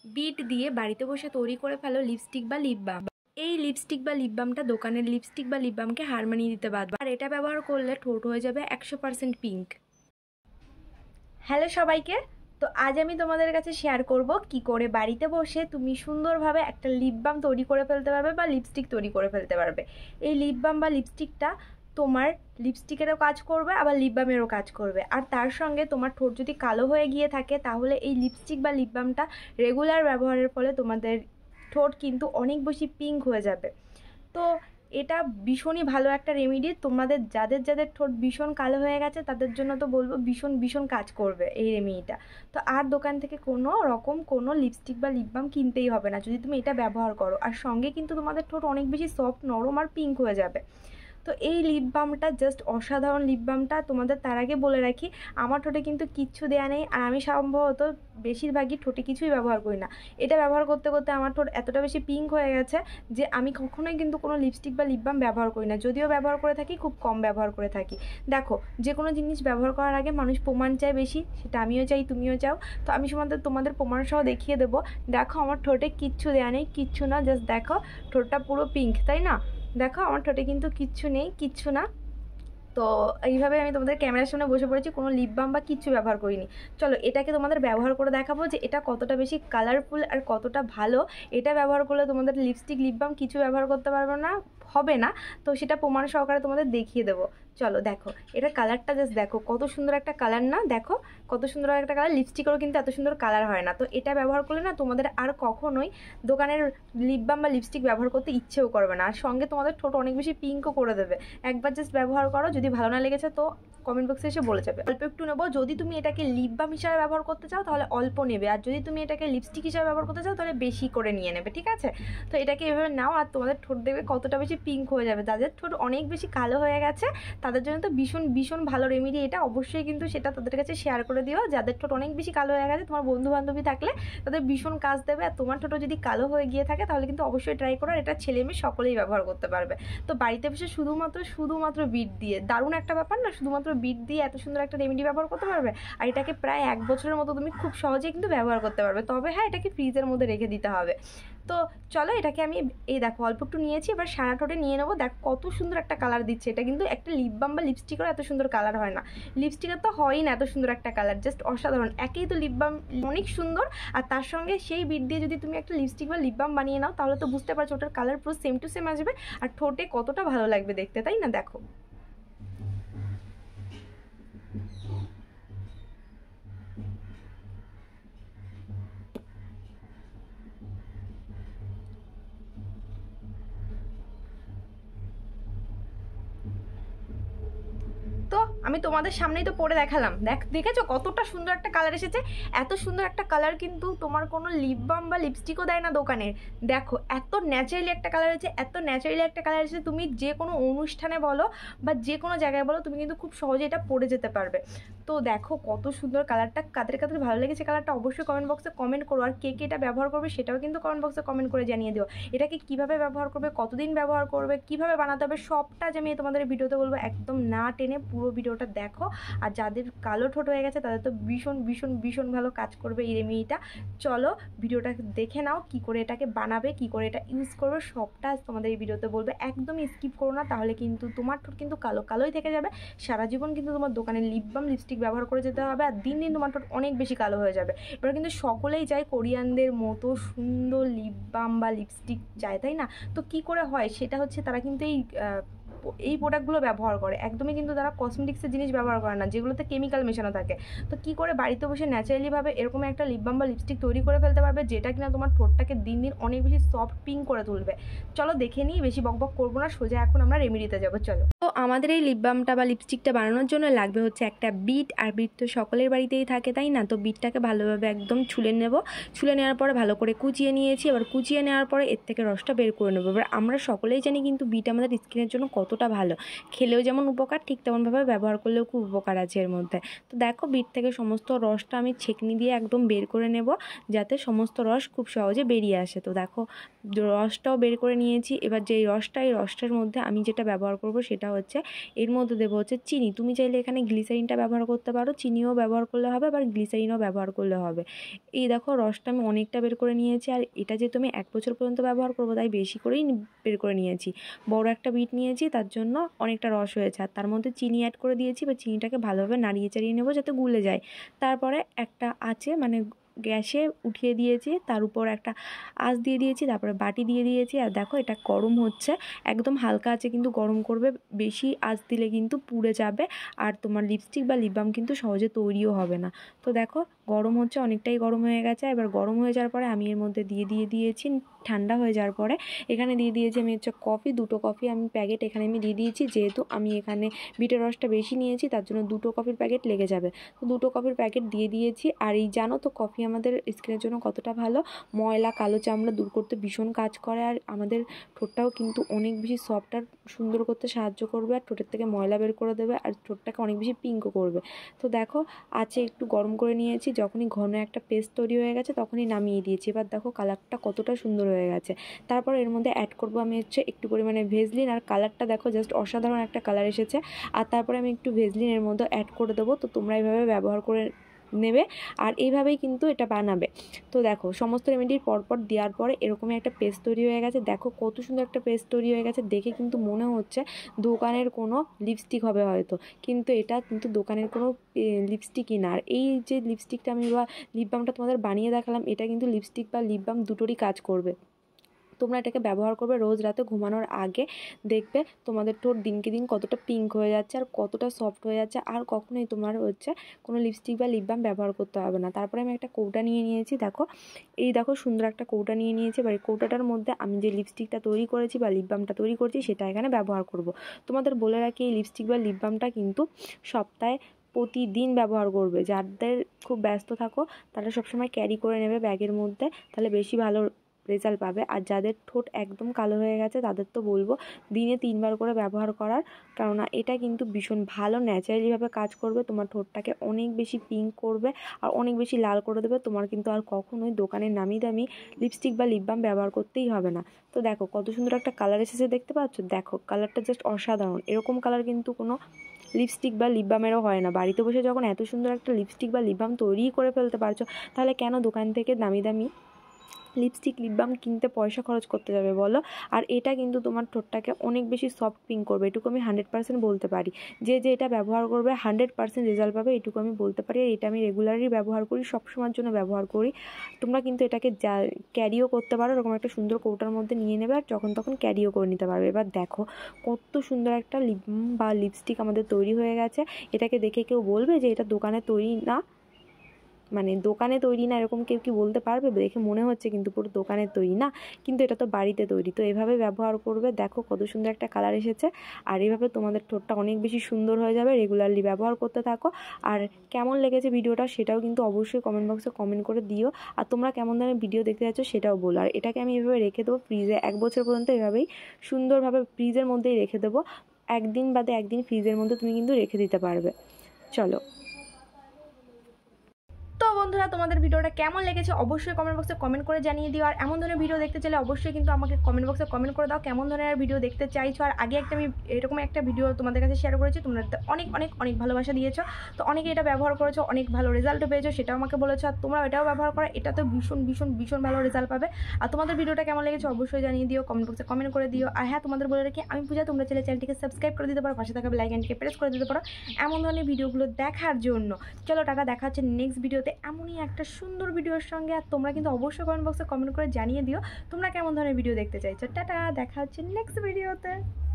Bit দিয়ে বাড়িতে বসে তৈরি করে ফেলো লিপস্টিক বা লিপ বাম। এই লিপস্টিক বা লিপ বামটা দোকানের লিপস্টিক বা লিপ বামকে হার মানিয়ে দিতে পারবে, আর এটা ব্যবহার করলে ঠোঁট হয়ে যাবে 100% পিঙ্ক। হ্যালো সবাইকে, তো আজ আমি তোমাদের কাছে শেয়ার করব কি করে বাড়িতে বসে তুমি সুন্দরভাবে একটা লিপ বাম তৈরি করে ফেলতে পারবে বা লিপস্টিক তৈরি করে ফেলতে পারবে। এই লিপ বাম বা লিপস্টিকটা তোমার লিপস্টিকেরও কাজ করবে, আবার লিপ বামেরও কাজ করবে। আর তার সঙ্গে তোমার ঠোঁট যদি কালো হয়ে গিয়ে থাকে, তাহলে এই লিপস্টিক বা লিপ বামটা রেগুলার ব্যবহারের ফলে তোমাদের ঠোঁট কিন্তু অনেক বেশি পিঙ্ক হয়ে যাবে। তো এটা ভীষণই ভালো একটা রেমেডি। তোমাদের যাদের যাদের ঠোঁট ভীষণ কালো হয়ে গেছে তাদের জন্য তো বলবো ভীষণ ভীষণ কাজ করবে এই রেমেডিটা। তো আর দোকান থেকে কোনো রকম কোনো লিপস্টিক বা লিপ বাম কিনতেই হবে না যদি তুমি এটা ব্যবহার করো। আর সঙ্গে কিন্তু তোমাদের ঠোঁট অনেক বেশি সফট, নরম আর পিঙ্ক হয়ে যাবে। তো এই লিপ বামটা জাস্ট অসাধারণ। লিপ বামটা তোমাদের তার আগে বলে রাখি, আমার ঠোঁটে কিন্তু কিচ্ছু দেয়া নেই, আর আমি সম্ভবত বেশিরভাগই ঠোঁটে কিছুই ব্যবহার করি না। এটা ব্যবহার করতে করতে আমার ঠোঁট এতটা বেশি পিঙ্ক হয়ে গেছে যে আমি কখনোই কিন্তু কোনো লিপস্টিক বা লিপ বাম ব্যবহার করি না। যদিও ব্যবহার করে থাকি, খুব কম ব্যবহার করে থাকি। দেখো, যে কোনো জিনিস ব্যবহার করার আগে মানুষ প্রমাণ চায় বেশি, সেটা আমিও চাই, তুমিও চাও। তো আমি তোমাদের প্রমাণ সহ দেখিয়ে দেবো। দেখো, আমার ঠোঁটে কিচ্ছু দেয়া নেই, কিচ্ছু না। জাস্ট দেখো, ঠোঁটটা পুরো পিঙ্ক, তাই না? দেখো, আমার ঠোঁটে কিন্তু কিচ্ছু নেই, কিচ্ছু না। তো এইভাবে আমি তোমাদের ক্যামেরার সামনে বসে পড়েছি, কোনো লিপ বাম বা কিচ্ছু ব্যবহার করিনি। চলো এটাকে তোমাদের ব্যবহার করে দেখাবো যে এটা কতটা বেশি কালারফুল আর কতটা ভালো। এটা ব্যবহার করলে তোমাদের লিপস্টিক লিপ বাম কিছু ব্যবহার করতে পারবে না, হবে না। তো সেটা প্রমাণ সহকারে তোমাদের দেখিয়ে দেবো। চলো দেখো, এটার কালারটা জাস্ট দেখো, কত সুন্দর একটা কালার না? দেখো কত সুন্দর একটা কালার। লিপস্টিকেরও কিন্তু এত সুন্দর কালার হয় না। তো এটা ব্যবহার করলে না তোমাদের আর কখনোই দোকানের লিপ বাম বা লিপস্টিক ব্যবহার করতে ইচ্ছেও করবে না। আর সঙ্গে তোমাদের ঠোঁট অনেক বেশি পিঙ্কও করে দেবে। একবার জাস্ট ব্যবহার করো, যদি ভালো না লেগেছে তো কমেন্ট বক্সে এসে বলে যাবে। অল্প একটু নেবো। যদি তুমি এটাকে লিপ বাম হিসাবে ব্যবহার করতে চাও তাহলে অল্প নেবে, আর যদি তুমি এটাকে লিপস্টিক হিসাবে ব্যবহার করতে চাও তাহলে বেশি করে নিয়ে নেবে, ঠিক আছে? তো এটাকে এভাবে নাও, আর তোমাদের ঠোঁট দেখবে কতটা বেশি পিঙ্ক হয়ে যাবে। যাদের ঠোঁট অনেক বেশি কালো হয়ে গেছে তাদের জন্য তো ভীষণ ভীষণ ভালো রেমেডি এটা। অবশ্যই কিন্তু সেটা তাদের কাছে শেয়ার করে দিও। যাদের ঠোঁট অনেক বেশি কালো হয়ে গেছে, তোমার বন্ধু বান্ধবী থাকলে তাদের ভীষণ কাজ দেবে। আর তোমার ঠোঁটও যদি কালো হয়ে গিয়ে থাকে তাহলে কিন্তু অবশ্যই ট্রাই করো। আর এটা ছেলে মেয়ে সকলেই ব্যবহার করতে পারবে। তো বাড়িতে বসে শুধুমাত্র বিট দিয়ে, দারুণ একটা ব্যাপার না? শুধুমাত্র বিট দিয়ে এত সুন্দর একটা রেমেডি ব্যবহার করতে পারবে। আর এটাকে প্রায় 1 বছরের মতো তুমি খুব সহজেই কিন্তু ব্যবহার করতে পারবে। তবে হ্যাঁ, এটাকে ফ্রিজের মধ্যে রেখে দিতে হবে। তো চলো, এটাকে আমি এই দেখো অল্প একটু নিয়েছি, এবার সারা ঠোঁটে নিয়ে নেবো। দেখ কত সুন্দর একটা কালার দিচ্ছে। এটা কিন্তু একটা লিপ বাম বা লিপস্টিকেরও এত সুন্দর কালার হয় না। লিপস্টিকের তো হয়ই না এত সুন্দর একটা কালার, জাস্ট অসাধারণ। একেই তো লিপ বাম অনেক সুন্দর, আর তার সঙ্গে সেই বিট দিয়ে যদি তুমি একটা লিপস্টিক বা লিপ বাম বানিয়ে নাও তাহলে তো বুঝতে পারছো ওটার কালার পুরো সেম টু সেম আসবে, আর ঠোঁটে কতটা ভালো লাগবে দেখতে, তাই না? দেখো। তো আমি তোমাদের সামনেই তো পরে দেখালাম। দেখেছো কতটা সুন্দর একটা কালার এসেছে? এত সুন্দর একটা কালার কিন্তু তোমার কোনো লিপ বাম বা লিপস্টিকও দেয় না দোকানের। দেখো এত ন্যাচারালি একটা কালার এসেছে, এত ন্যাচারালি একটা কালার এসেছে, তুমি যে কোনো অনুষ্ঠানে বলো বা যে কোনো জায়গায় বলো তুমি কিন্তু খুব সহজে এটা পরে যেতে পারবে। তো দেখো কত সুন্দর কালারটা। কাদের কাদের ভালো লেগেছে কালারটা অবশ্যই কমেন্ট বক্সে কমেন্ট করো। আর কে কে এটা ব্যবহার করবে সেটাও কিন্তু কমেন্ট বক্সে কমেন্ট করে জানিয়ে দিও। এটাকে কিভাবে ব্যবহার করবে, কতদিন ব্যবহার করবে, কিভাবে বানাতে হবে, সবটা যে আমি তোমাদের ভিডিওতে বলবো। একদম না টেনে পুরো ভিডিওটা দেখো। আর যাদের কালো ঠোঁট হয়ে গেছে তাদের তো ভীষণ ভীষণ ভীষণ ভালো কাজ করবে এই রেমেডিটা। চলো ভিডিওটা দেখে নাও, কি করে এটাকে বানাবে, কি করে এটা ইউজ করবে, সবটা তোমাদের এই ভিডিওতে বলবে। একদমই স্কিপ করো না, তাহলে কিন্তু তোমার ঠোঁট কিন্তু কালো কালোই থেকে যাবে। সারা জীবন কিন্তু তোমার দোকানে লিপ বাম লিপস্টিক ব্যবহার করে যেতে হবে, আর দিন দিন তোমার ঠোঁট অনেক বেশি কালো হয়ে যাবে। এবার কিন্তু সকলেই চায় কোরিয়ানদের মতো সুন্দর লিপ বাম বা লিপস্টিক চায়, তাই না? তো কি করে হয় সেটা হচ্ছে, তারা কিন্তু এই প্রোডাক্টগুলো ব্যবহার করে। একদমই কিন্তু তারা কসমেটিক্সের জিনিস ব্যবহার করে না যেগুলোতে কেমিক্যাল মেশানো থাকে। তো কি করে বাড়িতে বসে ন্যাচারালিভাবে এরকম একটা লিপ বাম বা লিপস্টিক তৈরি করে ফেলতে পারবে যেটা কিনা তোমার ঠোঁটটাকে দিন দিন অনেক বেশি সফট পিঙ্ক করে তুলবে। চলো দেখে নিই, বেশি বকবক করবো না, সোজা এখন আমরা রেমেডিতে যাবো। চলো। তো আমাদের এই লিপ বামটা বা লিপস্টিকটা বানানোর জন্য লাগবে হচ্ছে একটা বিট। আর বিট তো সকলের বাড়িতেই থাকে, তাই না? তো বিটটাকে ভালোভাবে একদম ছুলে নেব। ছুলে নেওয়ার পরে ভালো করে কুচিয়ে নিয়েছি। এবার কুচিয়ে নেওয়ার পরে এর থেকে রসটা বের করে নেবো। এবার আমরা সকলেই জানি কিন্তু বিট আমাদের স্কিনের জন্য কতটা কতটা ভালো, খেলেও যেমন উপকার ঠিক তেমনভাবে ব্যবহার করলেও খুব উপকার আছে এর মধ্যে। তো দেখো বিট থেকে সমস্ত রসটা আমি ছেঁকনি দিয়ে একদম বের করে নেব, যাতে সমস্ত রস খুব সহজে বেরিয়ে আসে। তো দেখো রসটাও বের করে নিয়েছি। এবার যেই রসটা, এই রসটার মধ্যে আমি যেটা ব্যবহার করব সেটা হচ্ছে এর মধ্যে দেবো হচ্ছে চিনি। তুমি চাইলে এখানে গ্লিসারিনটা ব্যবহার করতে পারো, চিনিও ব্যবহার করলে হবে, আবার গ্লিসারিনও ব্যবহার করলে হবে। এই দেখো রসটা আমি অনেকটা বের করে নিয়েছি, আর এটা যেহেতু আমি 1 বছর পর্যন্ত ব্যবহার করবো তাই বেশি করেই বের করে নিয়েছি। বড় একটা বিট নিয়েছি, তার জন্য অনেকটা রস হয়েছে। আর তার মধ্যে চিনি অ্যাড করে দিয়েছি, বা চিনিটাকে ভালোভাবে নাড়িয়ে চাড়িয়ে নেবো যাতে গুলে যায়। তারপরে একটা আছে মানে গ্যাসে উঠিয়ে দিয়েছি, তার উপর একটা আঁচ দিয়ে দিয়েছি, তারপরে বাটি দিয়ে দিয়েছি। আর দেখো এটা গরম হচ্ছে, একদম হালকা আছে কিন্তু গরম করবে, বেশি আঁচ দিলে কিন্তু পুড়ে যাবে, আর তোমার লিপস্টিক বা লিপ বাম কিন্তু সহজে তৈরিও হবে না। তো দেখো গরম হচ্ছে, অনেকটাই গরম হয়ে গেছে। এবার গরম হয়ে যাওয়ার পরে আমি এর মধ্যে দিয়ে দিয়েছি, ঠান্ডা হয়ে যাওয়ার পরে এখানে দিয়ে দিয়েছি আমি হচ্ছে কফি, 2টো কফি আমি প্যাকেট এখানে আমি দিয়ে দিয়েছি। যেহেতু আমি এখানে বিটের রসটা বেশি নিয়েছি তার জন্য 2টো কফির প্যাকেট লেগে যাবে। তো 2টো কফির প্যাকেট দিয়ে দিয়েছি। আর এই জানো তো কফি আমাদের স্কিনের জন্য কতটা ভালো, ময়লা কালো চামড়া দূর করতে ভীষণ কাজ করে, আর আমাদের ঠোঁটটাও কিন্তু অনেক বেশি সফট আর সুন্দর করতে সাহায্য করবে, আর ঠোঁটের থেকে ময়লা বের করে দেবে, আর ঠোঁটটাকে অনেক বেশি পিঙ্কও করবে। তো দেখো আছে একটু গরম করে নিয়েছি, যখনই ঘন একটা পেস্ট তৈরি হয়ে গেছে তখনই নামিয়ে দিয়েছি। এবার দেখো কালারটা কতটা সুন্দর হয়ে গেছে। তারপর এর মধ্যে অ্যাড করবো আমি হচ্ছে একটু পরিমাণে ভেজলিন, আর কালারটা দেখো জাস্ট অসাধারণ একটা কালার এসেছে। আর তারপরে আমি একটু ভেজলিন এর মধ্যে অ্যাড করে দেবো। তো তোমরা এইভাবে ব্যবহার করে নেবে, আর এইভাবেই কিন্তু এটা বানাবে। তো দেখো সমস্ত রেমেডির পরপর দেওয়ার পরে এরকমই একটা পেস্ট তৈরি হয়ে গেছে। দেখো কত সুন্দর একটা পেস্ট তৈরি হয়ে গেছে, দেখে কিন্তু মনে হচ্ছে দোকানের কোনো লিপস্টিক হবে হয়তো, কিন্তু এটা কিন্তু দোকানের কোনো লিপস্টিকই না। আর এই যে লিপস্টিকটা আমি বা লিপ বামটা তোমাদের বানিয়ে দেখালাম, এটা কিন্তু লিপস্টিক বা লিপ বাম দুটোরই কাজ করবে। তোমরা এটাকে ব্যবহার করবে রোজ রাতে ঘুমানোর আগে, দেখবে তোমাদের ঠোঁট দিনকে দিন কতটা পিঙ্ক হয়ে যাচ্ছে আর কতটা সফট হয়ে যাচ্ছে, আর কখনোই তোমার হচ্ছে কোনো লিপস্টিক বা লিপ বাম ব্যবহার করতে হবে না। তারপরে আমি একটা কৌটা নিয়ে নিয়েছি, দেখো এই দেখো সুন্দর একটা কৌটা নিয়ে নিয়েছি। এবার এই কৌটাটার মধ্যে আমি যে লিপস্টিকটা তৈরি করেছি বা লিপ বামটা তৈরি করছি সেটা এখানে ব্যবহার করব। তোমাদের বলে রাখি এই লিপস্টিক বা লিপ বামটা কিন্তু সপ্তাহে প্রতিদিন ব্যবহার করবে। যাদের খুব ব্যস্ত থাকো তারা সবসময় ক্যারি করে নেবে ব্যাগের মধ্যে, তাহলে বেশি ভালো রেজাল্ট পাবে। আর যাদের ঠোঁট একদম কালো হয়ে গেছে তাদের তো বলবো দিনে 3বার করে ব্যবহার করার, কেননা এটা কিন্তু ভীষণ ভালো ন্যাচারালিভাবে কাজ করবে, তোমার ঠোঁটটাকে অনেক বেশি পিঙ্ক করবে আর অনেক বেশি লাল করে দেবে। তোমার কিন্তু আর কখনোই দোকানের নামি দামি লিপস্টিক বা লিপ বাম ব্যবহার করতেই হবে না। তো দেখো কত সুন্দর একটা কালার এসেছে, দেখতে পাচ্ছ? দেখো কালারটা জাস্ট অসাধারণ। এরকম কালার কিন্তু কোনো লিপস্টিক বা লিপ বামেরও হয় না। বাড়িতে বসে যখন এত সুন্দর একটা লিপস্টিক বা লিপ বাম তৈরিই করে ফেলতে পারছো, তাহলে কেন দোকান থেকে দামি দামি লিপস্টিক লিপ বাম কিনতে পয়সা খরচ করতে যাবে বলো? আর এটা কিন্তু তোমার ঠোঁটটাকে অনেক বেশি সফট পিঙ্ক করবে, এটুকু আমি 100% বলতে পারি। যে এটা ব্যবহার করবে 100% রেজাল্ট পাবে, এটুকু আমি বলতে পারি। আর এটা আমি রেগুলারই ব্যবহার করি, সবসময়ের জন্য ব্যবহার করি। তোমরা কিন্তু এটাকে ক্যারিও করতে পারো, এরকম একটা সুন্দর কৌটার মধ্যে নিয়ে নেবে আর যখন তখন ক্যারিও করে নিতে পারবে। এবার দেখো কত সুন্দর একটা লিপ বা লিপস্টিক আমাদের তৈরি হয়ে গেছে। এটাকে দেখে কেউ বলবে যে এটা দোকানে তৈরি না, মানে দোকানে তৈরি না এরকম কেউ কি বলতে পারবে? দেখে মনে হচ্ছে কিন্তু পুরো দোকানের তৈরি না, কিন্তু এটা তো বাড়িতে তৈরি। তো এভাবে ব্যবহার করবে, দেখো কত সুন্দর একটা কালার এসেছে। আর এইভাবে তোমাদের ঠোঁটটা অনেক বেশি সুন্দর হয়ে যাবে, রেগুলারলি ব্যবহার করতে থাকো। আর কেমন লেগেছে ভিডিওটা সেটাও কিন্তু অবশ্যই কমেন্ট বক্সে কমেন্ট করে দিও। আর তোমরা কেমন ধরনের ভিডিও দেখতে চাচ্ছ সেটাও বলো। আর এটাকে আমি এভাবে রেখে দেবো ফ্রিজে 1 বছর পর্যন্ত, এভাবেই সুন্দরভাবে ফ্রিজের মধ্যেই রেখে দেবো। একদিন বাদে একদিন ফ্রিজের মধ্যে তুমি কিন্তু রেখে দিতে পারবে। চলো, তো বন্ধুরা তোমাদের ভিডিওটা কেমন লেগেছে অবশ্যই কমেন্ট বক্সে কমেন্ট করে জানিয়ে দিও। আর এমন ধরনের ভিডিও দেখতে চাইলে অবশ্যই কিন্তু আমাকে কমেন্ট বক্সে কমেন্ট করে দাও কেমন ধরনের ভিডিও দেখতে চাইছো। আর আগে একটা আমি এরকম একটা ভিডিও তোমাদের কাছে শেয়ার করেছি, তোমরা অনেক অনেক অনেক ভালোবাসা দিয়েছো, তো অনেকে এটা ব্যবহার করেছো, অনেক ভালো রেজাল্টও পেয়েছো, সেটাও আমাকে বলেছো। আর তোমরা এটাও ব্যবহার করো, এটাতে ভীষণ ভীষণ ভীষণ ভালো রেজাল্ট পাবে। আর তোমাদের ভিডিওটা কেমন লেগেছে অবশ্যই জানিয়ে দিও, কমেন্ট বক্সে কমেন্ট করে দিও। আর হ্যাঁ, তোমাদের বলে রাখি আমি পূজা, তোমরা চাইলে চ্যানেলটিকে সাবস্ক্রাইব করে দিতে পারো, পাশে থাকা বেল আইকনটিকে প্রেস করে দিতে পারো এমন ধরনের ভিডিওগুলো দেখার জন্য। চলো টাকা, দেখা হচ্ছে নেক্সট ভিডিওতে এমনই একটা সুন্দর ভিডিওর সঙ্গে। আর তোমরা কিন্তু অবশ্যই কমেন্ট বক্সে কমেন্ট করে জানিয়ে দিও তোমরা কেমন ধরনের ভিডিও দেখতে চাইছো। টাটা, দেখা হচ্ছে নেক্সট ভিডিওতে।